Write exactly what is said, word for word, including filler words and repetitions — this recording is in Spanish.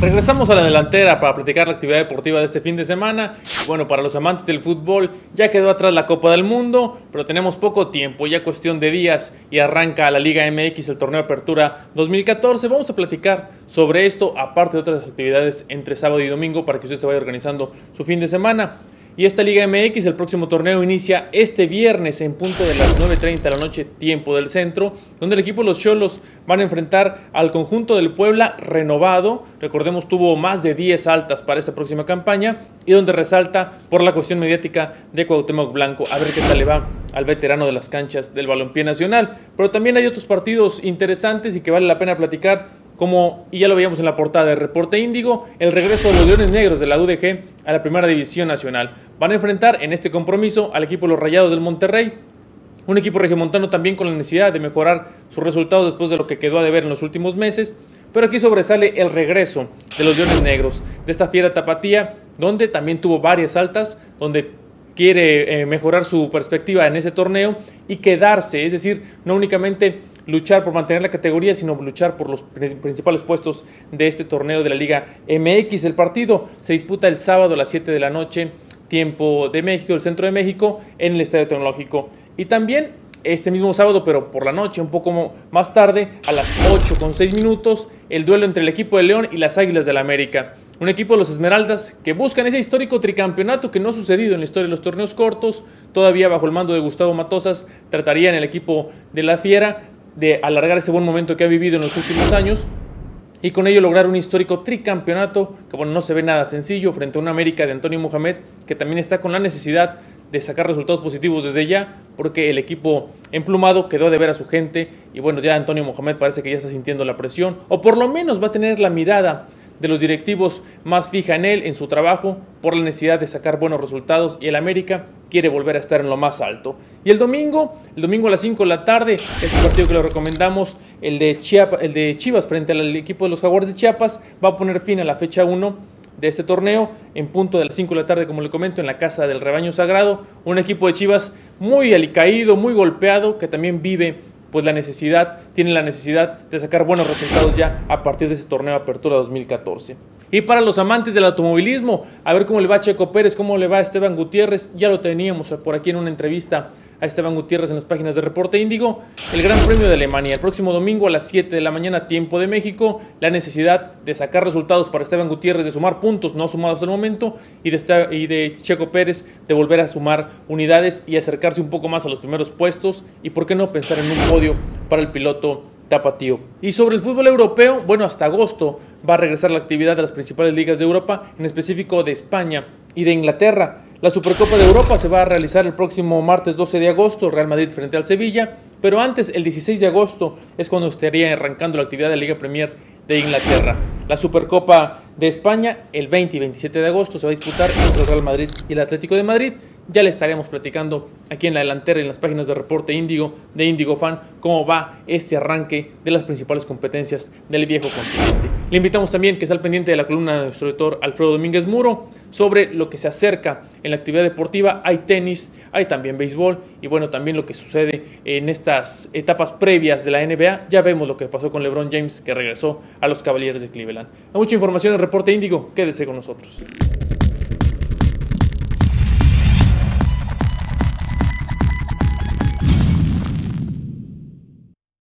Regresamos a la delantera para platicar la actividad deportiva de este fin de semana. Bueno, para los amantes del fútbol ya quedó atrás la Copa del Mundo, pero tenemos poco tiempo, ya cuestión de días y arranca la Liga M X, el torneo de apertura dos mil catorce. Vamos a platicar sobre esto, aparte de otras actividades entre sábado y domingo, para que usted se vaya organizando su fin de semana. Y esta Liga M X, el próximo torneo, inicia este viernes en punto de las nueve treinta de la noche, tiempo del centro, donde el equipo de los Xolos van a enfrentar al conjunto del Puebla renovado. Recordemos, tuvo más de diez altas para esta próxima campaña y donde resalta por la cuestión mediática de Cuauhtémoc Blanco. A ver qué tal le va al veterano de las canchas del balompié nacional. Pero también hay otros partidos interesantes y que vale la pena platicar, como, y ya lo veíamos en la portada de Reporte Índigo, el regreso de los Leones Negros de la U D G a la Primera División Nacional. Van a enfrentar en este compromiso al equipo de los Rayados del Monterrey, un equipo regiomontano también con la necesidad de mejorar sus resultados después de lo que quedó a deber en los últimos meses, pero aquí sobresale el regreso de los Leones Negros, de esta fiera tapatía, donde también tuvo varias altas, donde quiere eh, mejorar su perspectiva en ese torneo y quedarse, es decir, no únicamente luchar por mantener la categoría, sino luchar por los principales puestos de este torneo de la Liga M X. El partido se disputa el sábado a las siete de la noche, tiempo de México, el centro de México, en el Estadio Tecnológico. Y también este mismo sábado, pero por la noche, un poco más tarde, a las ocho con seis minutos, el duelo entre el equipo de León y las Águilas del la América. Un equipo de los Esmeraldas que buscan ese histórico tricampeonato que no ha sucedido en la historia de los torneos cortos. Todavía bajo el mando de Gustavo Matosas, tratarían el equipo de la Fiera de alargar este buen momento que ha vivido en los últimos años y con ello lograr un histórico tricampeonato que, bueno, no se ve nada sencillo frente a una América de Antonio Mohamed, que también está con la necesidad de sacar resultados positivos desde ya, porque el equipo emplumado quedó de ver a su gente y, bueno, ya Antonio Mohamed parece que ya está sintiendo la presión, o por lo menos va a tener la mirada de los directivos más fija en él, en su trabajo, por la necesidad de sacar buenos resultados, y el América quiere volver a estar en lo más alto. Y el domingo, el domingo a las cinco de la tarde, este partido que lo recomendamos, el de, Chiapas, el de Chivas frente al equipo de los Jaguares de Chiapas, va a poner fin a la fecha uno de este torneo, en punto de las cinco de la tarde, como le comento, en la Casa del Rebaño Sagrado. Un equipo de Chivas muy alicaído, muy golpeado, que también vive pues la necesidad, tiene la necesidad de sacar buenos resultados ya a partir de ese torneo de apertura dos mil catorce. Y para los amantes del automovilismo, a ver cómo le va a Checo Pérez, cómo le va a Esteban Gutiérrez. Ya lo teníamos por aquí en una entrevista a Esteban Gutiérrez en las páginas de Reporte Índigo. El Gran Premio de Alemania, el próximo domingo a las siete de la mañana, tiempo de México. La necesidad de sacar resultados para Esteban Gutiérrez, de sumar puntos no sumados hasta el momento, y de, y de Checo Pérez de volver a sumar unidades y acercarse un poco más a los primeros puestos, y por qué no pensar en un podio para el piloto tapatío. Y sobre el fútbol europeo, bueno, hasta agosto va a regresar la actividad de las principales ligas de Europa, en específico de España y de Inglaterra. La Supercopa de Europa se va a realizar el próximo martes doce de agosto, Real Madrid frente al Sevilla, pero antes, el dieciséis de agosto, es cuando estaría arrancando la actividad de la Liga Premier de Inglaterra. La Supercopa de España, el veinte y veintisiete de agosto, se va a disputar entre el Real Madrid y el Atlético de Madrid. Ya le estaremos platicando aquí en la delantera, en las páginas de Reporte Índigo, de Índigo Fan, cómo va este arranque de las principales competencias del viejo continente. Le invitamos también que esté al pendiente de la columna de nuestro editor Alfredo Domínguez Muro sobre lo que se acerca en la actividad deportiva. Hay tenis, hay también béisbol y, bueno, también lo que sucede en estas etapas previas de la N B A. Ya vemos lo que pasó con LeBron James, que regresó a los Cavaliers de Cleveland. Hay mucha información en Reporte Índigo, quédese con nosotros.